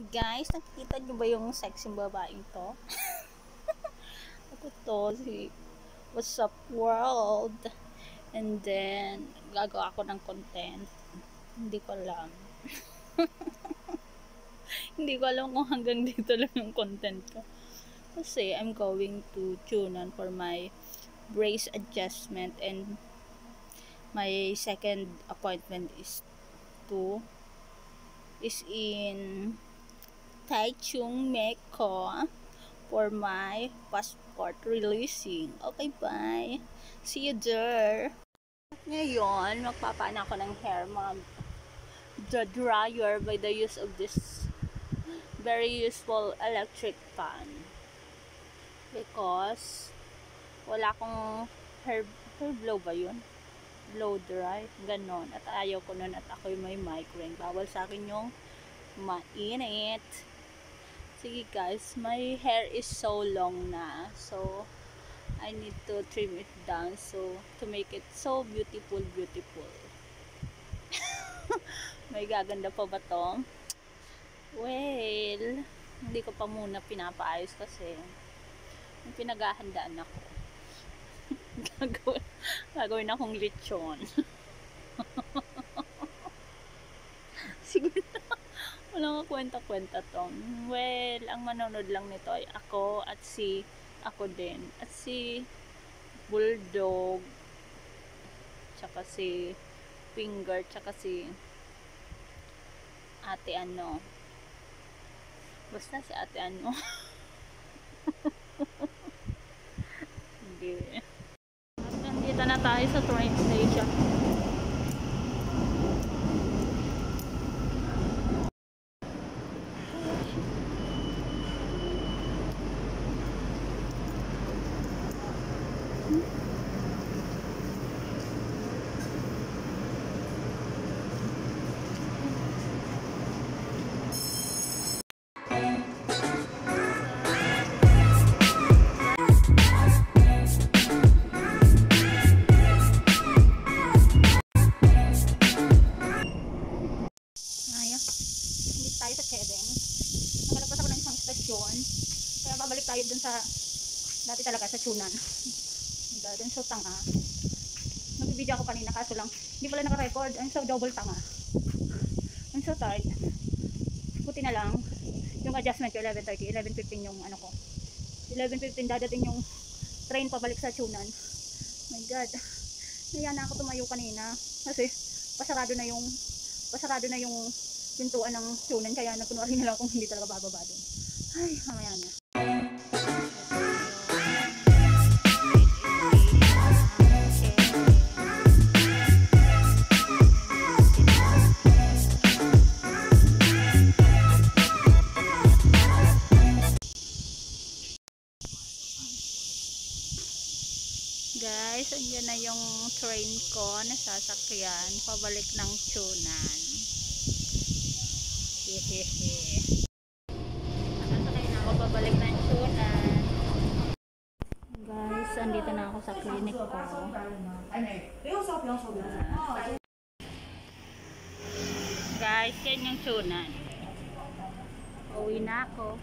Guys, nakikita nyo ba yung sexy babaeng to? Ako to, si What's Up World. And then, gagawa ako ng content. Hindi ko alam. Hindi ko alam kung hanggang dito lang yung content ko. Kasi, I'm going to Chunan for my brace adjustment, and my second appointment is in Taichung, Meko for my passport releasing. Okay, bye. See you there. Ngayon, magpapaan ako ng hair, the dryer by the use of this very useful electric fan. Because wala akong hair blow ba yun? Blow dry, ganon. At ayaw ko nun at ako'y may migraine. Bawal sa akin yung mainit. Sige guys, my hair is so long na. So, I need to trim it down to make it so beautiful. May gaganda pa ba to? Well, hindi ko pa muna pinapaayos kasi may pinaghahandaan ako. gagawin akong lechon. Siguro walang kwenta-kwenta to. Well, ang manonood lang nito ay ako at ako din at si Bulldog, tsaka si Finger, tsaka si Ate Ano, basta si Ate Ano. Hindi. At nandito na tayo sa train station. Tayo sa Chedeng. Nakalagpas ako ng isang stasyon. Kaya babalik tayo dun sa dati talaga sa Chunan. Dun sa tanga. Nag-video ako kanina kaso lang hindi pala naka-record. I'm so double tanga. I'm so tired. Buti na lang yung adjustment ko 11:30, 11:15 yung ano ko. 11:15 dadating yung train pabalik sa Chunan. My God. Naya na ako tumayo kanina kasi pasarado na yung pintuan ng Chunan, kaya nakunwari nila kung hindi talaga bababa doon. Ay, mamaya na. Guys, andyan na yung train ko na sasakyan pabalik ng Chunan. Hehehe. Nakasakay na ako pabalik ng Chunan. Guys, andito na ako sa clinic ko. Guys, yan yung Chunan. Uwi na ako.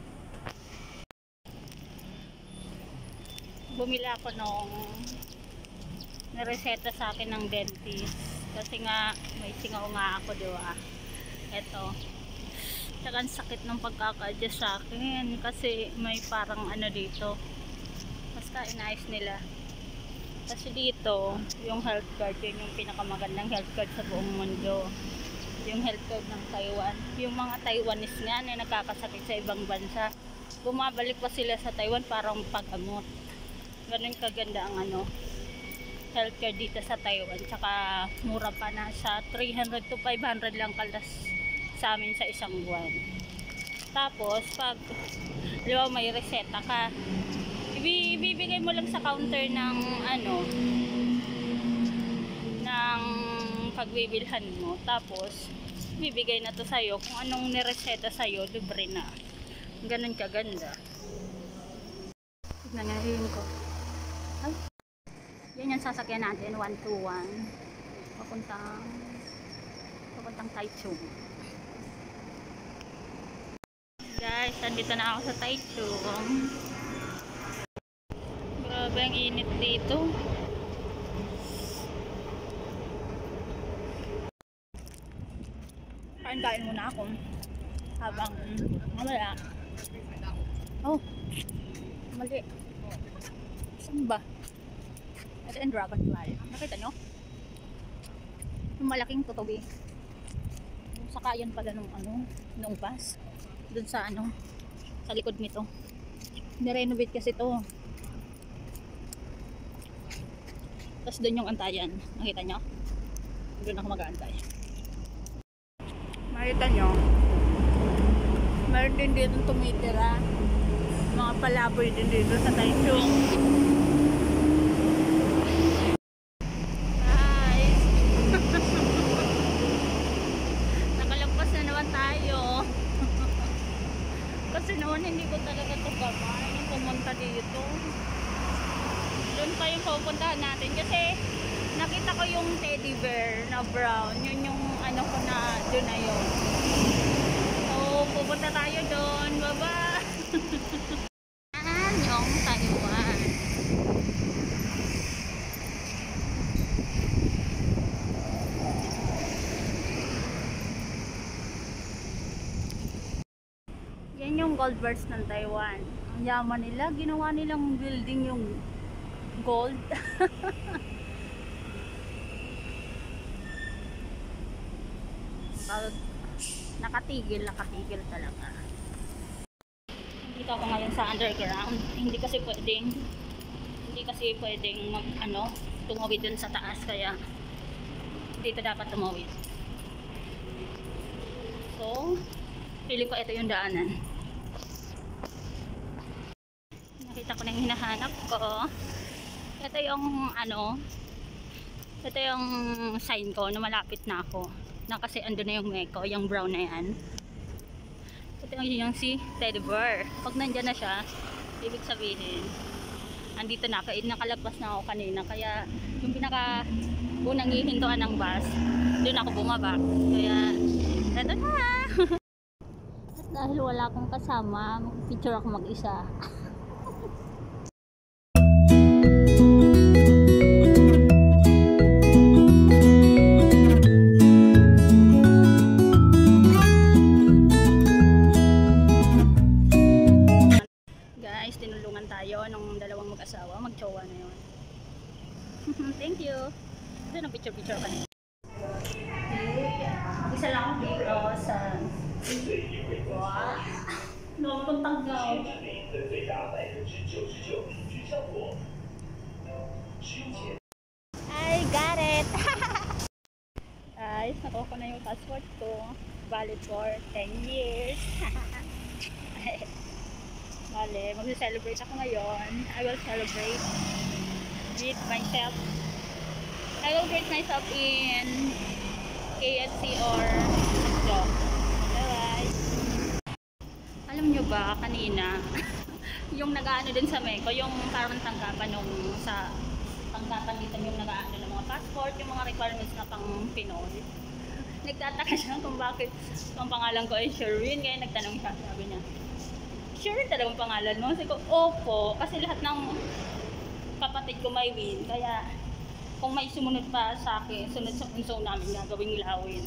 Bumili ako nung nireseta sa akin ng dentist. Kasi nga, may singaw nga ako, diba? Eto. Tsaka ang sakit ng pagkaka-adjust sa akin kasi may parang ano dito, basta inayos nila kasi dito yung health card, yun yung pinakamagandang health card sa buong mundo, yung health card ng Taiwan. Yung mga Taiwanese nga na nakakasakit sa ibang bansa, bumabalik pa sila sa Taiwan parang pag-amot. Ganun kaganda ang ano health card dito sa Taiwan, tsaka mura pa, na sa 300 to 500 lang kalas sa amin sa isang buwan. Tapos pag diba may reseta ka, ibibigay mo lang sa counter ng ano ng pagbibilhan mo, tapos bibigay na to sa'yo kung anong nireseta sa'yo, libre na. Ganun kaganda. Tignan nga ko. Ay, yan yung sasakyan natin, 121 papuntang Taichung. guys, nandito na ako sa Taichung. Grabe ang init dito. Kain muna ako habang mamaya. Oh, mali. Saan ba? Ito yung dragonfly. Nakita nyo? Yung malaking tutubi. Yung sakayan pala nung nung bus. Dun sa sa likod nito. Nirenovate kasi ito. Tapos dun yung antayan. Nakita nyo? Doon ako mag-aantay. Makita nyo? Meron din dito tumitira. Mga palaboy din dito sa Taichung. Guys! Nakalagpas na naman tayo. Kasi noon hindi ko talaga ito gaman yung pumunta dito. Doon pa yung pupuntahan natin kasi nakita ko yung teddy bear na brown. Yun yung ko na doon na yun. So pupunta tayo doon. Baba! Yung Taiwan. Yan yung gold bars ng Taiwan. Ang yaman nila, ginawa nilang building yung gold. Nakatigil talaga. Dito ako ngayon sa underground. Hindi kasi pwedeng tumawid dun sa taas, kaya dito dapat tumawid. So pili ko ito yung daanan. Nakita ko na yung hinahanap ko. Ito yung sign ko na malapit na ako. Na kasi ando na yung meko, yung brown na yan. Ito yung si teddy bear. Pag nandyan na siya, ibig sabihin andito na, nakalagpas na ako kanina, kaya yung pinaka unang hihintuan ng bus, doon ako bumaba. Kaya eto na. At dahil wala akong kasama, mag-picture ako mag-isa. Tinulungan tayo ng dalawang mag-asawa, mag-chowa na yun. Thank you. Ito na picture ka niya. Isa lang ako dito sa Longpuntang Gaw. I got it! Guys, nakuha ko na yung passport ko. Valid for 10 years. Bale, mag-celebrate ako ngayon. I will celebrate with myself. I will greet myself in KFC or Joe. Alright. Alam nyo ba, kanina, yung nag-aano din sa Meko, yung parang tanggapan nung sa tanggapan dito yung nag-aano ng mga passport, yung mga requirements na pang Pinoy. Nagtataka siya kung bakit ang pangalan ko ay Sherwin, kaya nagtanong siya, sabi niya, sure talagang pangalan mo? Sabi ko, opo. Kasi lahat ng kapatid ko may win. Kaya, kung may sumunod pa sa akin, sunod sa punso namin gagawing lawin.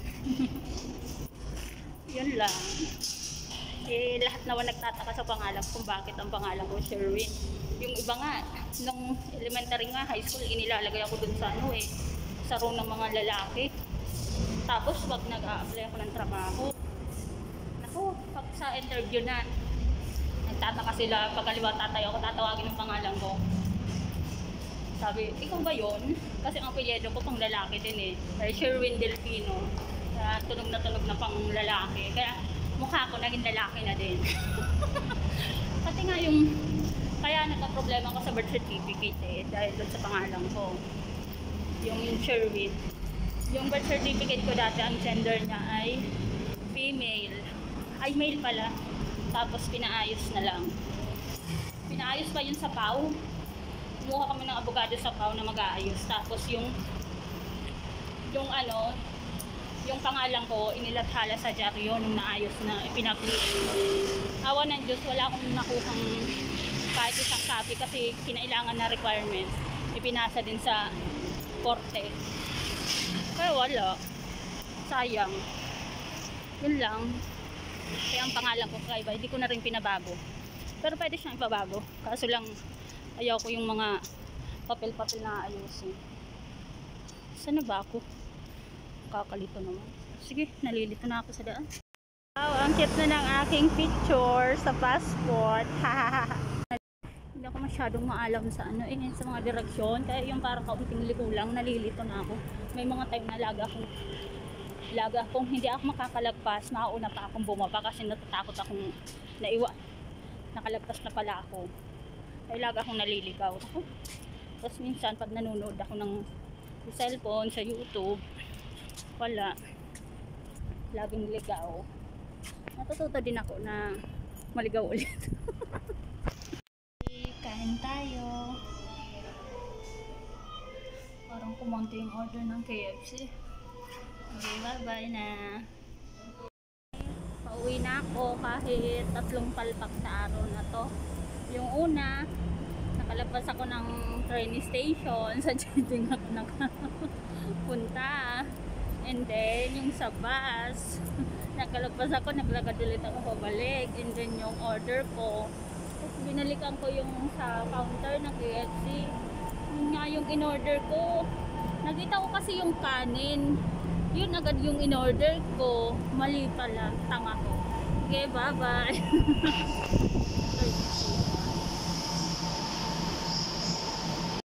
Yun lang. Eh, lahat naman nagtataka sa pangalan kung bakit ang pangalan ko Sherwin. Yung iba nga, nung elementary nga, high school, inilalagay ako dun sa sa room ng mga lalaki. Tapos, pag nag-a-apply ako ng trabaho, naku, pag sa interview na, nagtataka sila, pagkaliwa tatay ako, tatawagin ng pangalan ko. Sabi, ikaw ba yun? Kasi ang apelyido ko pang lalaki din eh. Sherwin Delfino. Tunog na pang lalaki. Kaya mukha ko naging lalaki na din. Pati nga kaya nagka-problema ko sa birth certificate dahil doon sa pangalan ko. Yung Sherwin. Yung birth certificate ko dati, ang gender niya ay female. Ay, male pala. Tapos pinaayos na lang. Pinaayos pa yun sa PAW. Kumuha kami ng abogado sa PAW na mag-aayos. Tapos yung yung pangalan ko inilathala sa dyaryo nung naayos na ipinapli. Awa ng Diyos, wala akong nakuhang kahit isang copy kasi kinailangan na requirement. Ipinasa din sa korte. Kaya wala. Sayang. Yun lang. Kaya ang pangalan ko Sky Bay, hindi ko na rin pinabago. Pero pwede siyang ipabago. Kaso lang, ayaw ko yung mga papel-papel na ayusin. Saan na ba ako? Kakalito naman. Sige, nalilito na ako sa daan. Wow, ang cute na ng aking picture sa passport. Hindi ako masyadong maalam sa ano sa mga direksyon. Kaya yung parang kaunting liko lang, nalilito na ako. May mga time na laga akong hindi ako makakalagpas, mauna pa akong bumaba kasi natatakot akong nakalagpas na pala ako. Ay laga akong naliligaw. Tapos minsan pag nanonood ako ng cellphone sa YouTube, wala, laging ligaw. Natututo din ako na maligaw ulit. Kain tayo. Parang kumonti yung order ng KFC. Okay, bye-bye na. Pauwi na ako kahit 3 palpak sa araw na to. Yung una, nakalabas ako ng train station. Sa Jeding ako nakapunta. And then, yung sa bus, nakalabas ako, naglagad ulit ako pabalik. And then, yung order ko, tapos binalikan ko yung sa counter ng KFC. Yun nga yung in-order ko. Nakita ko kasi yung kanin. Yun agad yung in-order ko. Mali pala. Tanga ko. Okay, bye-bye.